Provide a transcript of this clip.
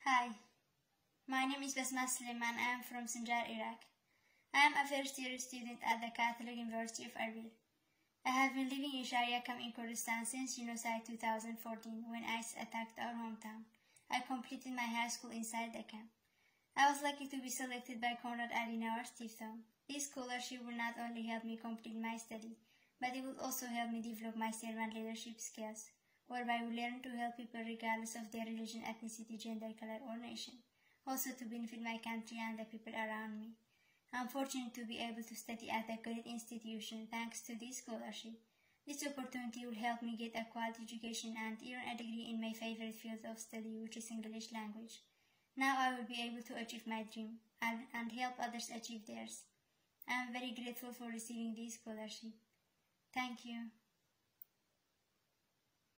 Hi, my name is Basma and I am from Sinjar, Iraq. I am a first-year student at the Catholic University of Erbil. I have been living in Syria in Kurdistan since genocide 2014 when ICE attacked our hometown. I completed my high school inside the camp. I was lucky to be selected by Conrad Adenauer Stiftung. This scholarship will not only help me complete my study, but it will also help me develop my servant leadership skills, whereby we learn to help people regardless of their religion, ethnicity, gender, color, or nation, also to benefit my country and the people around me. I'm fortunate to be able to study at a great institution thanks to this scholarship. This opportunity will help me get a quality education and earn a degree in my favorite field of study, which is English language. Now I will be able to achieve my dream and help others achieve theirs. I am very grateful for receiving this scholarship. Thank you.